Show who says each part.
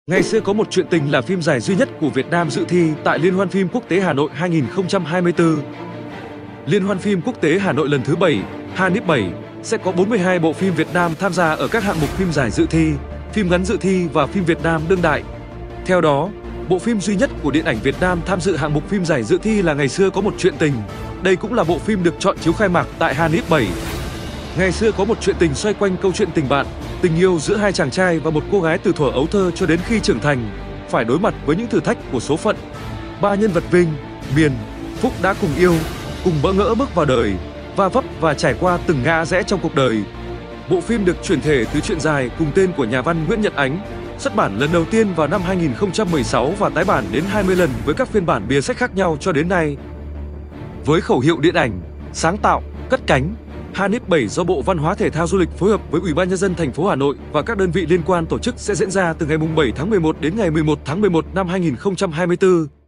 Speaker 1: Ngày xưa có một chuyện tình là phim dài duy nhất của Việt Nam dự thi tại Liên hoan phim quốc tế Hà Nội 2024. Liên hoan phim quốc tế Hà Nội lần thứ 7, HANIP 7, sẽ có 42 bộ phim Việt Nam tham gia ở các hạng mục phim dài dự thi, phim ngắn dự thi và phim Việt Nam đương đại. Theo đó, bộ phim duy nhất của điện ảnh Việt Nam tham dự hạng mục phim dài dự thi là Ngày xưa có một chuyện tình. Đây cũng là bộ phim được chọn chiếu khai mạc tại HANIP 7. Ngày xưa có một chuyện tình xoay quanh câu chuyện tình bạn, tình yêu giữa hai chàng trai và một cô gái từ thuở ấu thơ cho đến khi trưởng thành, phải đối mặt với những thử thách của số phận. Ba nhân vật Vinh, Miền, Phúc đã cùng yêu, cùng bỡ ngỡ bước vào đời, va vấp và trải qua từng ngã rẽ trong cuộc đời. Bộ phim được chuyển thể từ truyện dài cùng tên của nhà văn Nguyễn Nhật Ánh, xuất bản lần đầu tiên vào năm 2016 và tái bản đến 20 lần với các phiên bản bìa sách khác nhau cho đến nay. Với khẩu hiệu điện ảnh, sáng tạo, cất cánh, HANIP 7 do Bộ Văn hóa Thể thao Du lịch phối hợp với Ủy ban Nhân dân thành phố Hà Nội và các đơn vị liên quan tổ chức sẽ diễn ra từ ngày 7 tháng 11 đến ngày 11 tháng 11 năm 2024.